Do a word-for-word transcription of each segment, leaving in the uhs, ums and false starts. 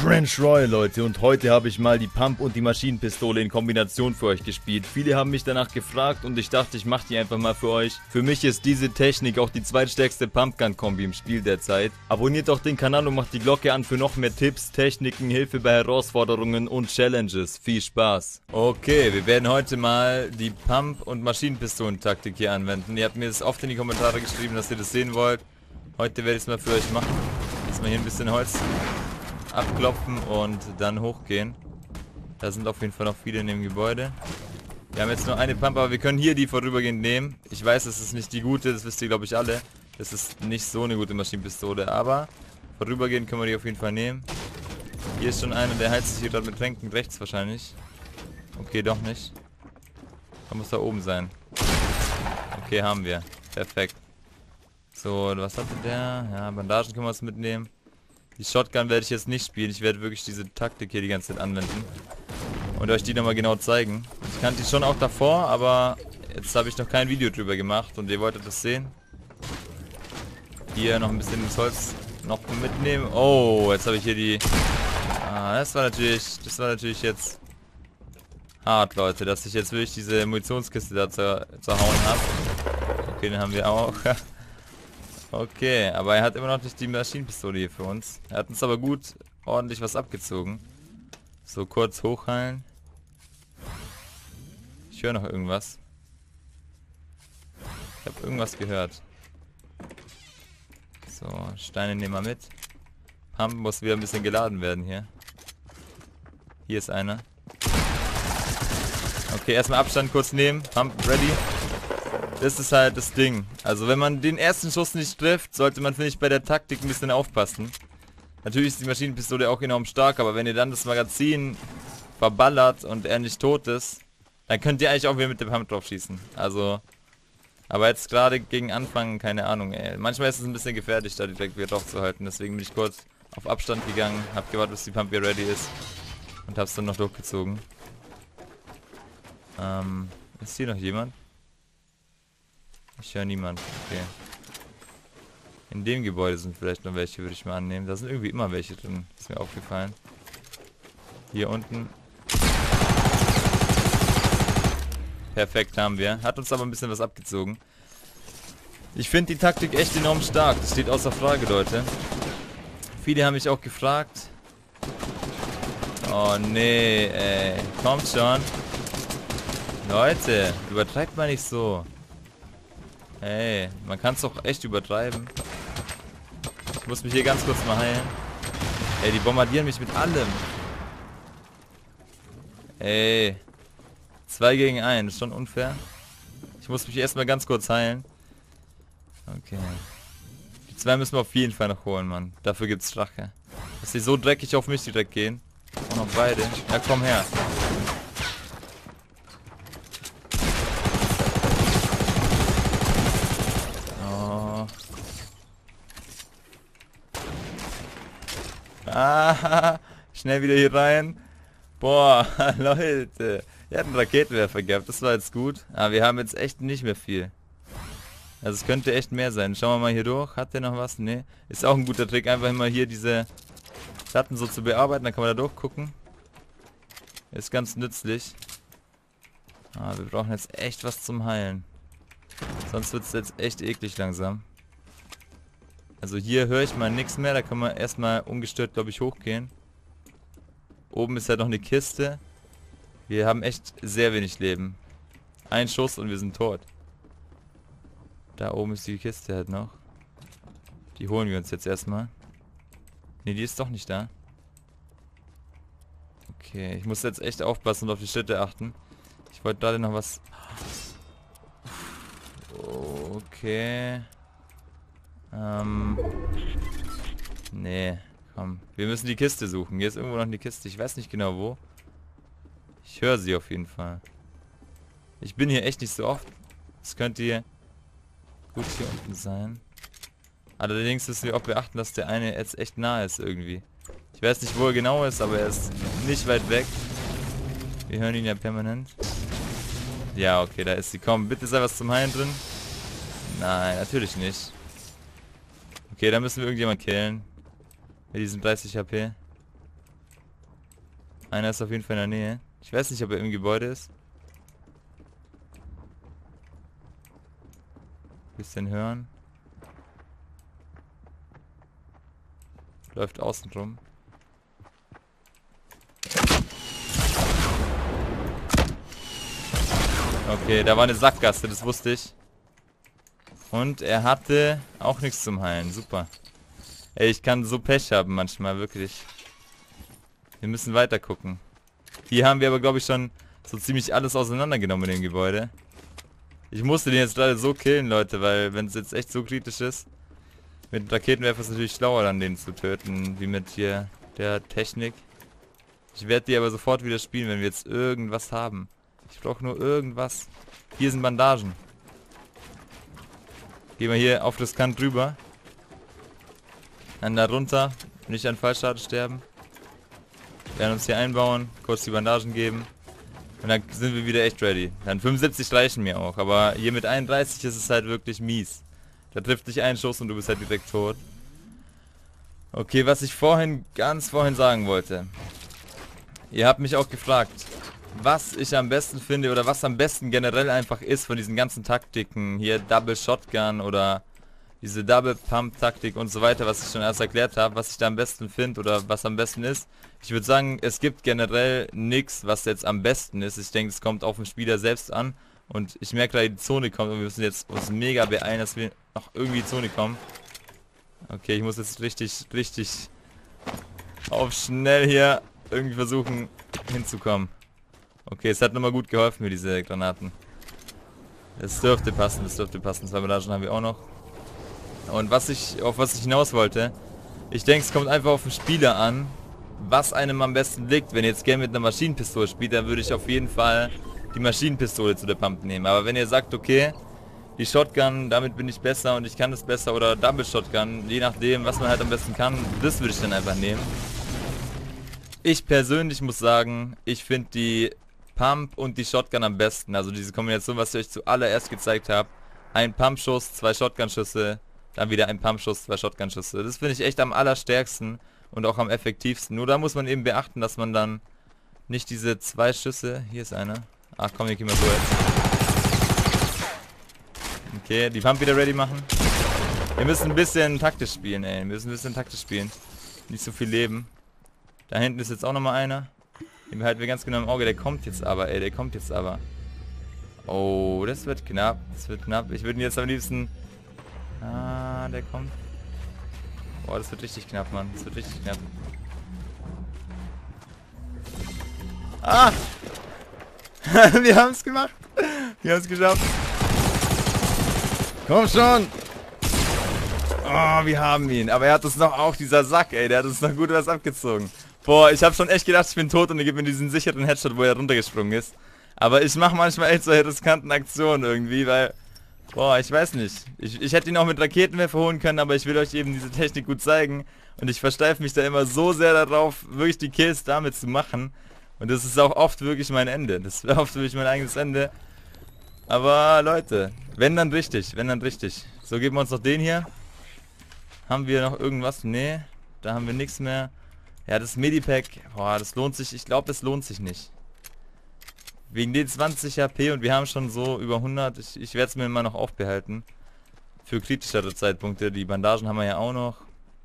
Crash Royale, Leute, und heute habe ich mal die Pump und die Maschinenpistole in Kombination für euch gespielt. Viele haben mich danach gefragt und ich dachte, ich mache die einfach mal für euch. Für mich ist diese Technik auch die zweitstärkste Pumpgun-Kombi im Spiel derzeit. Abonniert doch den Kanal und macht die Glocke an für noch mehr Tipps, Techniken, Hilfe bei Herausforderungen und Challenges. Viel Spaß! Okay, wir werden heute mal die Pump- und Maschinenpistolen-Taktik hier anwenden. Ihr habt mir das oft in die Kommentare geschrieben, dass ihr das sehen wollt. Heute werde ich es mal für euch machen. Jetzt mal hier ein bisschen Holz abklopfen und dann hochgehen. Da sind auf jeden Fall noch viele in dem Gebäude. Wir haben jetzt nur eine Pump, aber wir können hier die vorübergehend nehmen. Ich weiß, das ist nicht die gute, das wisst ihr glaube ich alle. Das ist nicht so eine gute Maschinenpistole, aber vorübergehend können wir die auf jeden Fall nehmen. Hier ist schon einer, der heizt sich hier gerade mit Tränken, rechts wahrscheinlich. Okay, doch nicht. Da muss da oben sein. Okay, haben wir. Perfekt. So, was hatte der? Ja, Bandagen können wir uns mitnehmen. Die Shotgun werde ich jetzt nicht spielen. Ich werde wirklich diese Taktik hier die ganze Zeit anwenden. Und euch die nochmal genau zeigen. Ich kannte die schon auch davor, aber jetzt habe ich noch kein Video drüber gemacht und ihr wolltet das sehen. Hier noch ein bisschen das Holz noch mitnehmen. Oh, jetzt habe ich hier die... Ah, das war natürlich... Das war natürlich jetzt... hart, Leute, dass ich jetzt wirklich diese Munitionskiste da zer zerhauen habe. Okay, den haben wir auch. Okay, aber er hat immer noch nicht die Maschinenpistole hier für uns. Er hat uns aber gut ordentlich was abgezogen. So, kurz hochheilen. Ich höre noch irgendwas. Ich habe irgendwas gehört. So, Steine nehmen wir mit. Pump muss wieder ein bisschen geladen werden hier. Hier ist einer. Okay, erstmal Abstand kurz nehmen. Pump ready. Das ist halt das Ding. Also wenn man den ersten Schuss nicht trifft, sollte man, finde ich, bei der Taktik ein bisschen aufpassen. Natürlich ist die Maschinenpistole auch enorm stark, aber wenn ihr dann das Magazin verballert und er nicht tot ist, dann könnt ihr eigentlich auch wieder mit dem Pump drauf schießen. Also, aber jetzt gerade gegen Anfang, keine Ahnung, ey. Manchmal ist es ein bisschen gefährlich, da direkt wieder drauf zu halten. Deswegen bin ich kurz auf Abstand gegangen, hab gewartet, bis die Pump wieder ready ist und hab's dann noch durchgezogen. Ähm, ist hier noch jemand? Ich höre niemand. Okay. In dem Gebäude sind vielleicht noch welche, würde ich mal annehmen. Da sind irgendwie immer welche drin. Ist mir aufgefallen. Hier unten. Perfekt, haben wir. Hat uns aber ein bisschen was abgezogen. Ich finde die Taktik echt enorm stark. Das steht außer Frage, Leute. Viele haben mich auch gefragt. Oh nee, ey. Kommt schon. Leute, übertreibt mal nicht so. Hey, man kann es doch echt übertreiben. Ich muss mich hier ganz kurz mal heilen. Ey, die bombardieren mich mit allem. Ey. Zwei gegen einen, ist schon unfair. Ich muss mich erstmal ganz kurz heilen. Okay. Die zwei müssen wir auf jeden Fall noch holen, Mann. Dafür gibt's Rache. Dass die so dreckig auf mich direkt gehen. Und noch beide. Ja, komm her. Ah, schnell wieder hier rein. Boah, Leute. Er hat einen Raketenwerfer gehabt, das war jetzt gut. Aber wir haben jetzt echt nicht mehr viel. Also es könnte echt mehr sein. Schauen wir mal hier durch. Hat der noch was? Ne. Ist auch ein guter Trick, einfach immer hier diese Platten so zu bearbeiten. Dann kann man da durchgucken. Ist ganz nützlich. Ah, wir brauchen jetzt echt was zum Heilen. Sonst wird es jetzt echt eklig langsam. Also hier höre ich mal nichts mehr, da kann man erstmal ungestört, glaube ich, hochgehen. Oben ist ja noch eine Kiste. Wir haben echt sehr wenig Leben. Ein Schuss und wir sind tot. Da oben ist die Kiste halt noch. Die holen wir uns jetzt erstmal. Ne, die ist doch nicht da. Okay, ich muss jetzt echt aufpassen und auf die Schritte achten. Ich wollte gerade noch was... Okay... Ähm. Nee, komm. Wir müssen die Kiste suchen. Hier ist irgendwo noch eine Kiste. Ich weiß nicht genau wo. Ich höre sie auf jeden Fall. Ich bin hier echt nicht so oft. Es könnte hier gut hier unten sein. Allerdings müssen wir auch beachten, dass der eine jetzt echt nah ist irgendwie. Ich weiß nicht, wo er genau ist, aber er ist nicht weit weg. Wir hören ihn ja permanent. Ja, okay, da ist sie. Komm, bitte sei was zum Heilen drin. Nein, natürlich nicht. Okay, dann müssen wir irgendjemand killen. Mit diesem dreißig H P. Einer ist auf jeden Fall in der Nähe. Ich weiß nicht, ob er im Gebäude ist. Bisschen hören. Läuft außen rum. Okay, da war eine Sackgasse, das wusste ich. Und er hatte auch nichts zum Heilen. Super. Ey, ich kann so Pech haben manchmal, wirklich. Wir müssen weiter gucken. Hier haben wir aber, glaube ich, schon so ziemlich alles auseinandergenommen in dem Gebäude. Ich musste den jetzt leider so killen, Leute, weil wenn es jetzt echt so kritisch ist, mit Raketenwerfer ist es natürlich schlauer, dann den zu töten, wie mit hier der Technik. Ich werde die aber sofort wieder spielen, wenn wir jetzt irgendwas haben. Ich brauche nur irgendwas. Hier sind Bandagen. Gehen wir hier auf riskant drüber. Dann da runter. Nicht an Fallschaden sterben. Wir werden uns hier einbauen, kurz die Bandagen geben. Und dann sind wir wieder echt ready. Dann fünfundsiebzig reichen mir auch. Aber hier mit einunddreißig ist es halt wirklich mies. Da trifft dich ein Schuss und du bist halt direkt tot. Okay, was ich vorhin, ganz vorhin sagen wollte. Ihr habt mich auch gefragt, was ich am besten finde oder was am besten generell einfach ist von diesen ganzen Taktiken. Hier Double Shotgun oder diese Double Pump Taktik und so weiter, was ich schon erst erklärt habe, was ich da am besten finde oder was am besten ist. Ich würde sagen, es gibt generell nichts, was jetzt am besten ist. Ich denke, es kommt auf den Spieler selbst an. Und ich merke, da die Zone kommt und wir müssen jetzt uns mega beeilen, dass wir noch irgendwie in die Zone kommen. Okay, ich muss jetzt richtig, richtig auf schnell hier irgendwie versuchen hinzukommen. Okay, es hat nochmal gut geholfen mit diese Granaten. Es dürfte passen, es dürfte passen. Zwei Bandagen haben wir auch noch. Und was ich, auf was ich hinaus wollte, ich denke, es kommt einfach auf den Spieler an, was einem am besten liegt. Wenn ihr jetzt gerne mit einer Maschinenpistole spielt, dann würde ich auf jeden Fall die Maschinenpistole zu der Pump nehmen. Aber wenn ihr sagt, okay, die Shotgun, damit bin ich besser und ich kann das besser, oder Double Shotgun, je nachdem, was man halt am besten kann, das würde ich dann einfach nehmen. Ich persönlich muss sagen, ich finde die Pump und die Shotgun am besten. Also diese Kombination, was ich euch zuallererst gezeigt habe. Ein Pumpschuss, zwei Shotgun-Schüsse, dann wieder ein Pumpschuss, zwei Shotgun-Schüsse. Das finde ich echt am allerstärksten und auch am effektivsten. Nur da muss man eben beachten, dass man dann nicht diese zwei Schüsse... Hier ist einer. Ach komm, hier gehen wir so jetzt. Okay, die Pump wieder ready machen. Wir müssen ein bisschen taktisch spielen, ey. Wir müssen ein bisschen taktisch spielen. Nicht so viel Leben. Da hinten ist jetzt auch nochmal einer. Den behalten wir ganz genau im Auge. Der kommt jetzt aber, ey. Der kommt jetzt aber. Oh, das wird knapp. Das wird knapp. Ich würde ihn jetzt am liebsten... Ah, der kommt. Boah, das wird richtig knapp, Mann. Das wird richtig knapp. Ah! Wir haben es gemacht. Wir haben es geschafft. Komm schon. Oh, wir haben ihn. Aber er hat uns noch auch, dieser Sack, ey. Der hat uns noch gut was abgezogen. Boah, ich habe schon echt gedacht, ich bin tot und er gibt mir diesen sicheren Headshot, wo er runtergesprungen ist. Aber ich mache manchmal echt solche riskanten Aktionen irgendwie, weil... Boah, ich weiß nicht. Ich, ich hätte ihn auch mit Raketenwerfer holen können, aber ich will euch eben diese Technik gut zeigen. Und ich versteife mich da immer so sehr darauf, wirklich die Kills damit zu machen. Und das ist auch oft wirklich mein Ende. Das wäre oft wirklich mein eigenes Ende. Aber Leute, wenn dann richtig, wenn dann richtig. So, geben wir uns noch den hier. Haben wir noch irgendwas? Nee, da haben wir nichts mehr. Ja, das Medipack, boah, das lohnt sich. Ich glaube, das lohnt sich nicht. Wegen den zwanzig H P und wir haben schon so über hundert. Ich, ich werde es mir immer noch aufbehalten. Für kritischere Zeitpunkte. Die Bandagen haben wir ja auch noch.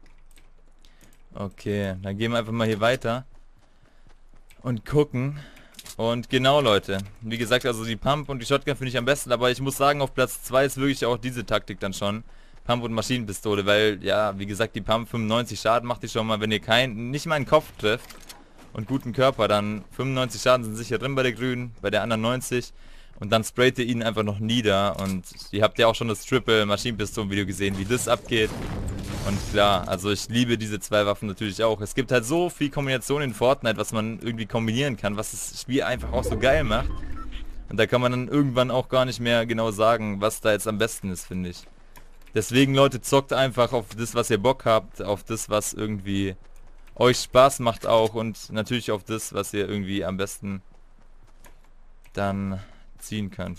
Okay, dann gehen wir einfach mal hier weiter. Und gucken. Und genau, Leute. Wie gesagt, also die Pump und die Shotgun finde ich am besten. Aber ich muss sagen, auf Platz zwei ist wirklich auch diese Taktik dann schon. Pump und Maschinenpistole. Weil, ja, wie gesagt, die Pump fünfundneunzig Schaden macht die schon mal, wenn ihr keinen, nicht mal einen Kopf trifft. Und guten Körper, dann fünfundneunzig Schaden sind sicher drin bei der grünen, bei der anderen neunzig. Und dann sprayt ihr ihn einfach noch nieder. Und ihr habt ja auch schon das Triple Maschinenpistolen-Video gesehen, wie das abgeht. Und klar, also ich liebe diese zwei Waffen natürlich auch. Es gibt halt so viel Kombination in Fortnite, was man irgendwie kombinieren kann, was das Spiel einfach auch so geil macht. Und da kann man dann irgendwann auch gar nicht mehr genau sagen, was da jetzt am besten ist, finde ich. Deswegen, Leute, zockt einfach auf das, was ihr Bock habt, auf das, was irgendwie euch Spaß macht auch und natürlich auf das, was ihr irgendwie am besten dann ziehen könnt.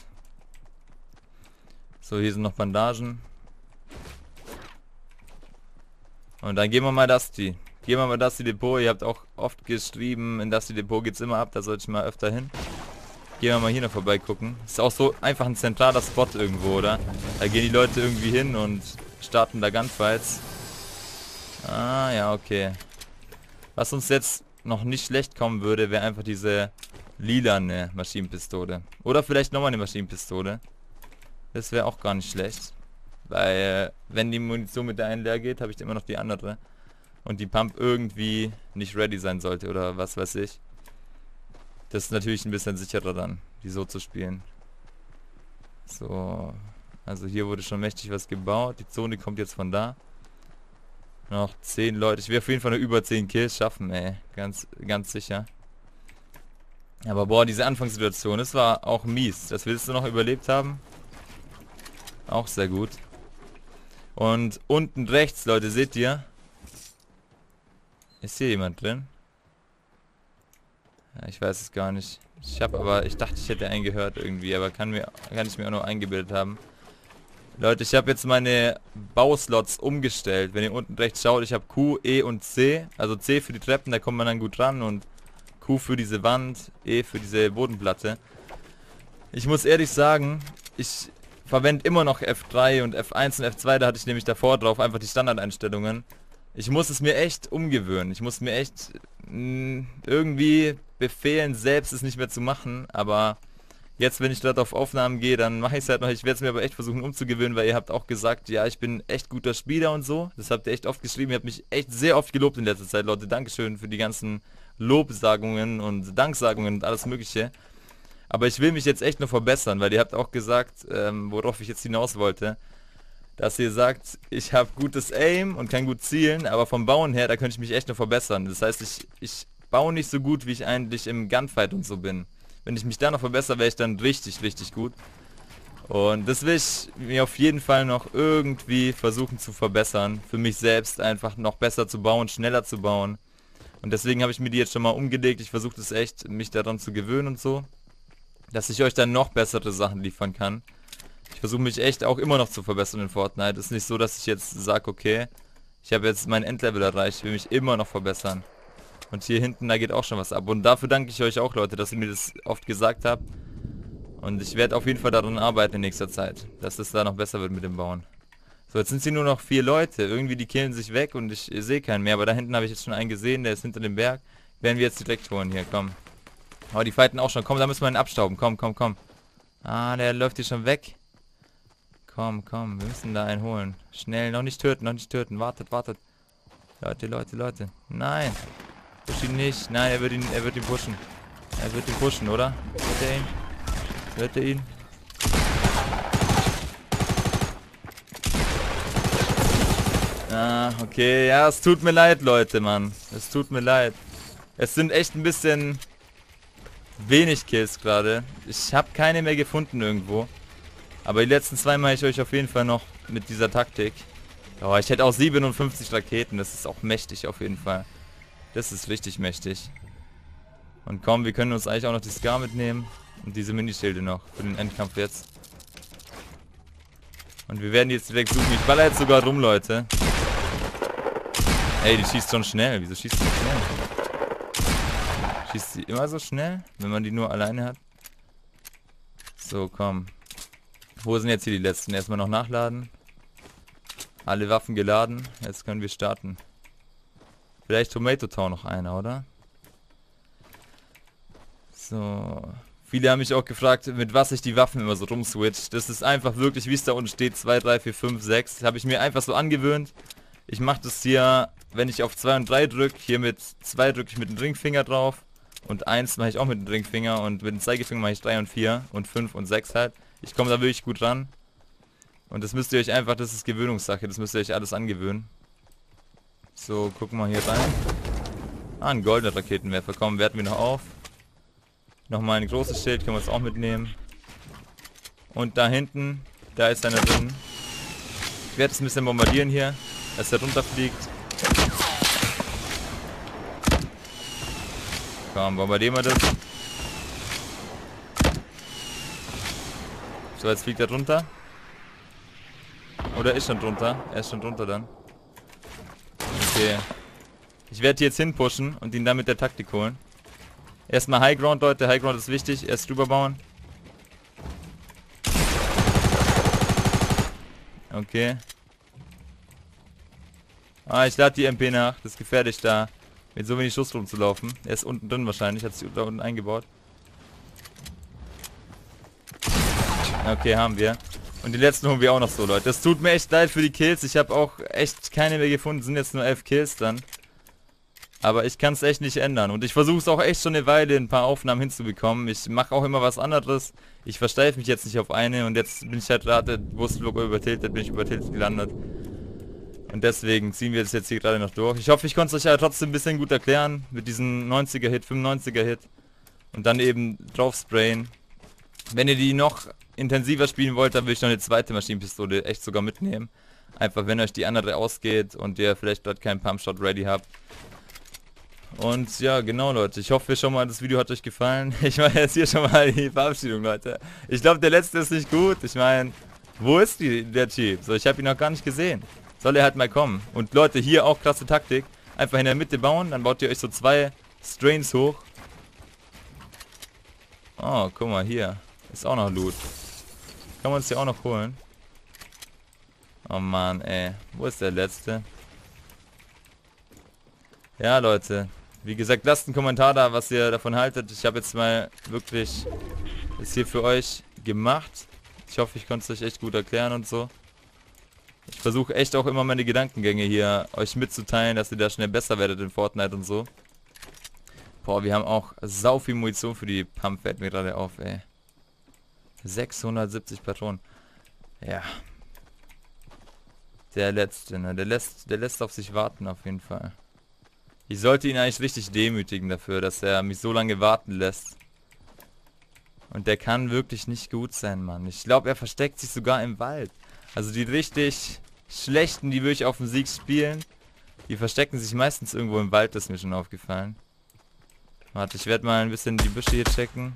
So, hier sind noch Bandagen. Und dann geben wir mal das, die. Gehen wir mal in das Depot. Ihr habt auch oft geschrieben, in das Depot geht's immer ab. Da sollte ich mal öfter hin. Gehen wir mal hier noch vorbei gucken. Ist auch so einfach ein zentraler Spot irgendwo, oder? Da gehen die Leute irgendwie hin und starten da Gunfights. Ah, ja, okay. Was uns jetzt noch nicht schlecht kommen würde, wäre einfach diese lilane Maschinenpistole. Oder vielleicht nochmal eine Maschinenpistole. Das wäre auch gar nicht schlecht. Weil, wenn die Munition mit der einen leer geht, habe ich immer noch die andere. Und die Pump irgendwie nicht ready sein sollte oder was weiß ich. Das ist natürlich ein bisschen sicherer dann, die so zu spielen. So, also hier wurde schon mächtig was gebaut. Die Zone kommt jetzt von da. Noch zehn Leute. Ich will auf jeden Fall nur über zehn Kills schaffen, ey. Ganz, ganz sicher. Aber boah, diese Anfangssituation, das war auch mies. Das willst du noch überlebt haben? Auch sehr gut. Und unten rechts, Leute, seht ihr? Ist hier jemand drin? Ja, ich weiß es gar nicht. Ich habe aber, ich dachte, ich hätte einen gehört irgendwie, aber kann mir, kann ich mir auch nur eingebildet haben. Leute, ich habe jetzt meine Bauslots umgestellt. Wenn ihr unten rechts schaut, ich habe Q, E und C. Also C für die Treppen, da kommt man dann gut ran, und Q für diese Wand, E für diese Bodenplatte. Ich muss ehrlich sagen, ich verwende immer noch F drei und F eins und F zwei, da hatte ich nämlich davor drauf einfach die Standardeinstellungen. Ich muss es mir echt umgewöhnen. Ich muss mir echt mh, irgendwie befehlen, selbst es nicht mehr zu machen, aber jetzt, wenn ich dort auf Aufnahmen gehe, dann mache ich es halt noch. Ich werde es mir aber echt versuchen umzugewöhnen, weil ihr habt auch gesagt, ja, ich bin echt guter Spieler und so. Das habt ihr echt oft geschrieben. Ihr habt mich echt sehr oft gelobt in letzter Zeit, Leute. Dankeschön für die ganzen Lobsagungen und Danksagungen und alles Mögliche. Aber ich will mich jetzt echt noch verbessern, weil ihr habt auch gesagt, ähm, worauf ich jetzt hinaus wollte, dass ihr sagt, ich habe gutes Aim und kann gut zielen, aber vom Bauen her, da könnte ich mich echt noch verbessern. Das heißt, ich, ich baue nicht so gut, wie ich eigentlich im Gunfight und so bin. Wenn ich mich da noch verbessere, wäre ich dann richtig, richtig gut. Und das will ich mir auf jeden Fall noch irgendwie versuchen zu verbessern. Für mich selbst einfach noch besser zu bauen, schneller zu bauen. Und deswegen habe ich mir die jetzt schon mal umgelegt. Ich versuche das echt, mich daran zu gewöhnen und so. Dass ich euch dann noch bessere Sachen liefern kann. Ich versuche mich echt auch immer noch zu verbessern in Fortnite. Es ist nicht so, dass ich jetzt sage, okay, ich habe jetzt mein Endlevel erreicht. Ich will mich immer noch verbessern. Und hier hinten, da geht auch schon was ab. Und dafür danke ich euch auch, Leute, dass ihr mir das oft gesagt habt. Und ich werde auf jeden Fall daran arbeiten in nächster Zeit, dass es da noch besser wird mit dem Bauen. So, jetzt sind sie nur noch vier Leute. Irgendwie die killen sich weg und ich sehe keinen mehr. Aber da hinten habe ich jetzt schon einen gesehen, der ist hinter dem Berg. Werden wir jetzt direkt holen hier, komm. Aber die fighten auch schon. Komm, da müssen wir ihn abstauben. Komm, komm, komm. Ah, der läuft hier schon weg. Komm, komm, wir müssen da einen holen. Schnell, noch nicht töten, noch nicht töten. Wartet, wartet. Leute, Leute, Leute. Nein. Push ihn nicht. Nein, er wird ihn, er wird ihn pushen. Er wird ihn pushen, oder? Wird er ihn? Wird er ihn? Ah, okay. Ja, es tut mir leid, Leute, Mann. Es tut mir leid. Es sind echt ein bisschen wenig Kills gerade. Ich habe keine mehr gefunden irgendwo. Aber die letzten zwei mache ich euch auf jeden Fall noch mit dieser Taktik. Oh, ich hätte auch siebenundfünfzig Raketen. Das ist auch mächtig auf jeden Fall. Das ist richtig mächtig. Und komm, wir können uns eigentlich auch noch die Scar mitnehmen. Und diese Minischilde noch für den Endkampf jetzt. Und wir werden jetzt direkt suchen. Ich baller jetzt sogar rum, Leute. Ey, die schießt schon schnell. Wieso schießt sie so schnell? Schießt sie immer so schnell, wenn man die nur alleine hat? So, komm. Wo sind jetzt hier die letzten? Erstmal noch nachladen. Alle Waffen geladen. Jetzt können wir starten. Vielleicht Tomato Town noch einer, oder? So. Viele haben mich auch gefragt, mit was ich die Waffen immer so rumswitch. Das ist einfach wirklich, wie es da unten steht, zwei, drei, vier, fünf, sechs. Habe ich mir einfach so angewöhnt. Ich mache das hier, wenn ich auf zwei und drei drücke. Hier mit zwei drücke ich mit dem Ringfinger drauf. Und eins mache ich auch mit dem Ringfinger. Und mit dem Zeigefinger mache ich drei und vier. Und fünf und sechs halt. Ich komme da wirklich gut ran. Und das müsst ihr euch einfach, das ist Gewöhnungssache. Das müsst ihr euch alles angewöhnen. So, gucken wir hier rein. Ah, ein goldener Raketenwerfer. Komm, werten wir noch auf. Nochmal ein großes Schild, können wir es auch mitnehmen. Und da hinten, da ist einer drin. Ich werde es ein bisschen bombardieren hier, dass er runterfliegt. Komm, bombardieren wir das. So, jetzt fliegt er drunter. Oder ist schon drunter? Er ist schon drunter dann. Okay. Ich werde jetzt hinpushen und ihn dann mit der Taktik holen. Erstmal High Ground, Leute. High Ground ist wichtig. Erst drüber bauen. Okay. Ah, ich lade die M P nach. Das ist gefährlich da, mit so wenig Schuss rumzulaufen. Er ist unten drin wahrscheinlich. Hat sich da unten eingebaut. Okay, haben wir. Und die letzten holen wir auch noch so, Leute. Das tut mir echt leid für die Kills. Ich habe auch echt keine mehr gefunden. Sind jetzt nur elf Kills dann. Aber ich kann es echt nicht ändern. Und ich versuche es auch echt schon eine Weile, ein paar Aufnahmen hinzubekommen. Ich mache auch immer was anderes. Ich versteife mich jetzt nicht auf eine. Und jetzt bin ich halt gerade Wurstlogo übertiltet, bin ich übertiltet gelandet. Und deswegen ziehen wir das jetzt hier gerade noch durch. Ich hoffe, ich konnte es euch ja trotzdem ein bisschen gut erklären. Mit diesem neunziger-Hit, fünfundneunziger-Hit. Und dann eben drauf sprayen. Wenn ihr die noch intensiver spielen wollt, dann würde ich noch eine zweite Maschinenpistole echt sogar mitnehmen. Einfach, wenn euch die andere ausgeht und ihr vielleicht dort keinen Pumpshot ready habt. Und ja, genau, Leute. Ich hoffe schon mal, das Video hat euch gefallen. Ich mache jetzt hier schon mal die Verabschiedung, Leute. Ich glaube, der letzte ist nicht gut. Ich meine, wo ist die, der Jeep? So, ich habe ihn noch gar nicht gesehen. Soll er halt mal kommen. Und Leute, hier auch krasse Taktik. Einfach in der Mitte bauen, dann baut ihr euch so zwei Strains hoch. Oh, guck mal, hier. Ist auch noch Loot. Kann man uns hier auch noch holen. Oh Mann, ey. Wo ist der letzte? Ja, Leute. Wie gesagt, lasst einen Kommentar da, was ihr davon haltet. Ich habe jetzt mal wirklich das hier für euch gemacht. Ich hoffe, ich konnte es euch echt gut erklären und so. Ich versuche echt auch immer meine Gedankengänge hier euch mitzuteilen, dass ihr da schnell besser werdet in Fortnite und so. Boah, wir haben auch sau viel Munition für die Pump, fällt mir gerade auf, ey. sechshundertsiebzig Patronen. Ja. Der letzte, ne? Der lässt, der lässt auf sich warten auf jeden Fall. Ich sollte ihn eigentlich richtig demütigen dafür, dass er mich so lange warten lässt. Und der kann wirklich nicht gut sein, Mann. Ich glaube, er versteckt sich sogar im Wald. Also die richtig schlechten, die wirklich auf dem Sieg spielen, die verstecken sich meistens irgendwo im Wald, das ist mir schon aufgefallen. Warte, ich werde mal ein bisschen die Büsche hier checken.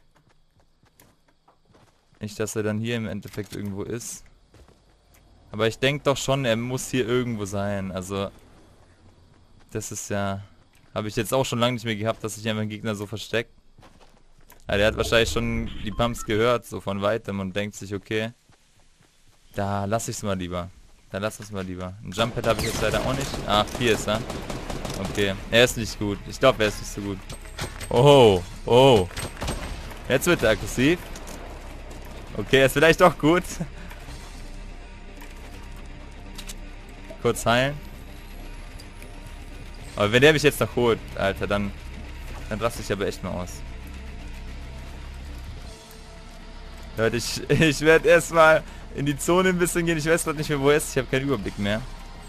Nicht, dass er dann hier im Endeffekt irgendwo ist. Aber ich denke doch schon, er muss hier irgendwo sein. Also, das ist ja... Habe ich jetzt auch schon lange nicht mehr gehabt, dass sich einfach ein Gegner so versteckt. Ja, der hat wahrscheinlich schon die Pumps gehört, so von weitem und denkt sich, okay, da lasse ich es mal lieber. Da lass es mal lieber. Ein Jump-Pad habe ich jetzt leider auch nicht. Ach, hier ist er. Okay, er ist nicht gut. Ich glaube, er ist nicht so gut. Oh, oh. Jetzt wird er aggressiv. Okay, er ist vielleicht doch gut. Kurz heilen. Aber wenn der mich jetzt noch holt, Alter, dann, dann raste ich aber echt mal aus. Leute, ich, ich werde erstmal in die Zone ein bisschen gehen. Ich weiß gerade nicht mehr, wo er ist. Ich habe keinen Überblick mehr.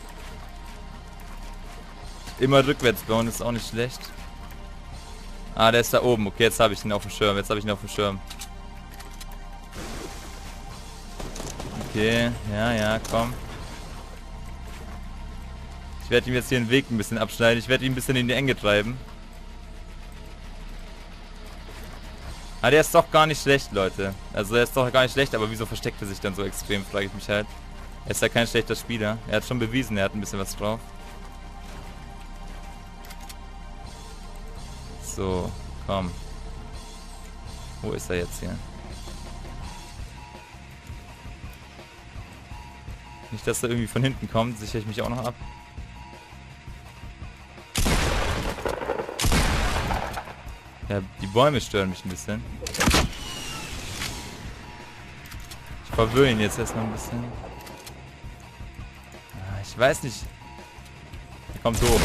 Immer rückwärts bauen ist auch nicht schlecht. Ah, der ist da oben. Okay, jetzt habe ich ihn auf dem Schirm. Jetzt habe ich ihn auf dem Schirm. Okay, ja, ja, komm. Ich werde ihm jetzt hier den Weg ein bisschen abschneiden. Ich werde ihn ein bisschen in die Enge treiben. Ah, der ist doch gar nicht schlecht, Leute. Also er ist doch gar nicht schlecht, aber wieso versteckt er sich dann so extrem, frage ich mich halt. Er ist ja kein schlechter Spieler. Er hat schon bewiesen, er hat ein bisschen was drauf. So, komm. Wo ist er jetzt hier? Nicht, dass er irgendwie von hinten kommt, sichere ich mich auch noch ab. Ja, die Bäume stören mich ein bisschen. Ich verwirre ihn jetzt erstmal ein bisschen. Ich weiß nicht. Er kommt hoch.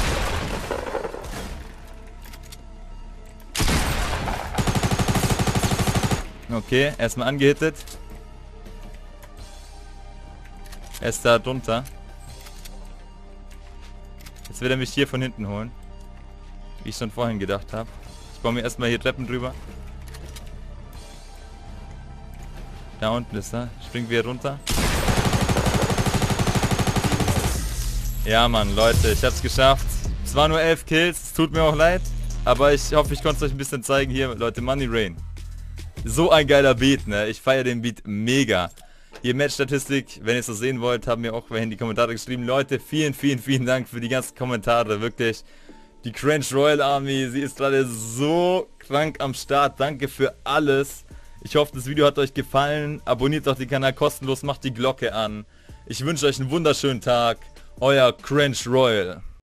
Okay, erstmal angehittet. Er ist da drunter. Jetzt will er mich hier von hinten holen. Wie ich schon vorhin gedacht habe. Ich baue mir erstmal hier Treppen drüber. Da unten ist er. Springen wir runter. Ja, Mann, Leute, ich hab's geschafft. Es waren nur elf Kills, es tut mir auch leid. Aber ich hoffe, ich konnte es euch ein bisschen zeigen. Hier, Leute, Money Rain. So ein geiler Beat, ne? Ich feiere den Beat mega. Hier Match-Statistik, wenn ihr es so sehen wollt, haben mir auch in die Kommentare geschrieben. Leute, vielen, vielen, vielen Dank für die ganzen Kommentare, wirklich. Die Cranch Royal Army, sie ist gerade so krank am Start. Danke für alles. Ich hoffe, das Video hat euch gefallen. Abonniert doch den Kanal kostenlos, macht die Glocke an. Ich wünsche euch einen wunderschönen Tag. Euer Cranch Royal.